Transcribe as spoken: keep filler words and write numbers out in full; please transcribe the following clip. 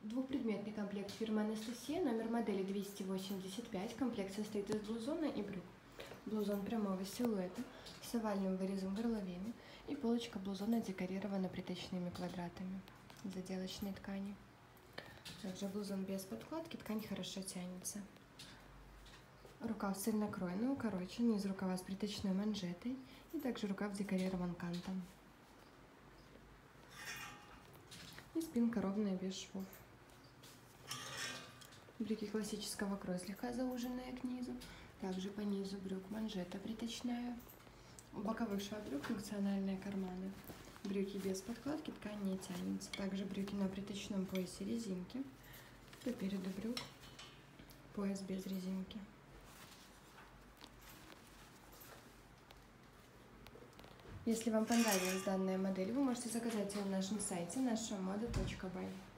Двухпредметный комплект фирмы Анастасия, номер модели двести восемьдесят пять. Комплект состоит из блузона и брюк. Блузон прямого силуэта с овальным вырезом горловины, и полочка блузона декорирована приточными квадратами заделочной ткани. Также блузон без подкладки, ткань хорошо тянется. Рукав цельнокроенный, укорочен, низ рукава с приточной манжетой, и также рукав декорирован кантом. И спинка ровная, без швов. Брюки классического кроя, слегка зауженные к низу. Также по низу брюк манжета приточная. У боковых швов брюк функциональные карманы. Брюки без подкладки, ткань не тянется. Также брюки на приточном поясе резинки. По переду брюк пояс без резинки. Если вам понравилась данная модель, вы можете заказать ее на нашем сайте наша мода точка бай.